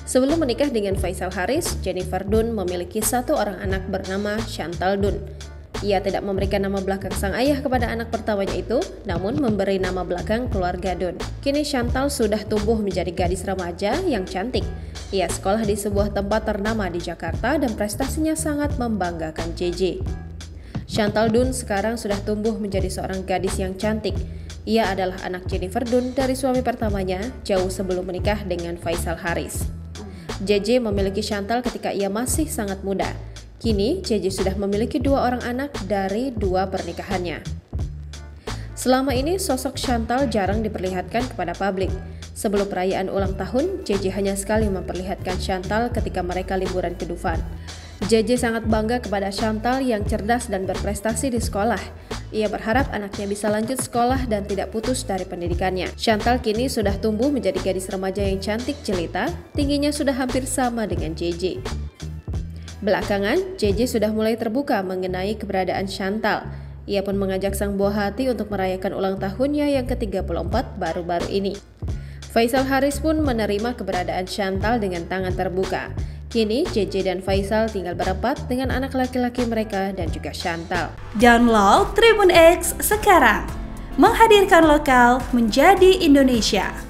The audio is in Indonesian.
Sebelum menikah dengan Faisal Haris, Jennifer Dunn memiliki satu orang anak bernama Chantal Dunn. Ia tidak memberikan nama belakang sang ayah kepada anak pertamanya itu, namun memberi nama belakang keluarga Dunn. Kini Chantal sudah tumbuh menjadi gadis remaja yang cantik. Ia sekolah di sebuah tempat ternama di Jakarta dan prestasinya sangat membanggakan JJ. Chantal Dunn sekarang sudah tumbuh menjadi seorang gadis yang cantik. Ia adalah anak Jennifer Dunn dari suami pertamanya jauh sebelum menikah dengan Faisal Haris. JJ memiliki Chantal ketika ia masih sangat muda. Kini, JJ sudah memiliki 2 orang anak dari 2 pernikahannya. Selama ini, sosok Chantal jarang diperlihatkan kepada publik. Sebelum perayaan ulang tahun, JJ hanya sekali memperlihatkan Chantal ketika mereka liburan ke Dufan. JJ sangat bangga kepada Chantal yang cerdas dan berprestasi di sekolah. Ia berharap anaknya bisa lanjut sekolah dan tidak putus dari pendidikannya. Chantal kini sudah tumbuh menjadi gadis remaja yang cantik jelita, tingginya sudah hampir sama dengan JJ. Belakangan, JJ sudah mulai terbuka mengenai keberadaan Chantal. Ia pun mengajak sang buah hati untuk merayakan ulang tahunnya yang ke-34 baru-baru ini. Faisal Haris pun menerima keberadaan Chantal dengan tangan terbuka. Kini, JJ dan Faisal tinggal berempat dengan anak laki-laki mereka dan juga Chantal. Download Tribun X sekarang, menghadirkan lokal menjadi Indonesia.